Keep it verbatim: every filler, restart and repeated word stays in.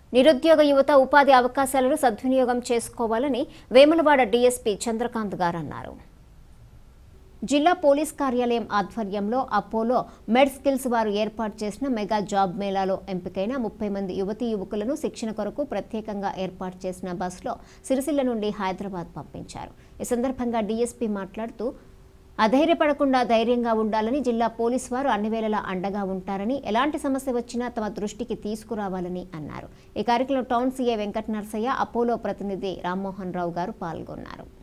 నిరుద్యోగ యువత ఉపాధి అవకాశాలను సద్వినియోగం చేసుకోవాలని వేములవాడ డీఎస్పీ చంద్రకాంత్ గారు అన్నారు. జిల్లా పోలీస్ కార్యాలయం ఆధ్వర్యంలో అపోలో మెడ్ స్కిల్స్ వారు ఏర్పాటు చేసిన మెగా జాబ్ మేళాలో ఎంపికైన ముప్పై మంది యువతీ యువకులను శిక్షణ కొరకు ప్రత్యేకంగా ఏర్పాటు చేసిన బస్సులో సిరిసిల్ల నుండి హైదరాబాద్ పంపించారు. ఈ సందర్భంగా డీఎస్పీ మాట్లాడుతూ అధైర్యపడకుండా ధైర్యంగా ఉండాలని, జిల్లా పోలీస్ వారు అన్ని వేళలా అండగా ఉంటారని, ఎలాంటి సమస్య వచ్చినా తమ దృష్టికి తీసుకురావాలని అన్నారు. ఈ కార్యక్రమంలో టౌన్ సీఐ వెంకట నరసయ్య, అపోలో ప్రతినిధి రామ్మోహన్ రావు గారు పాల్గొన్నారు.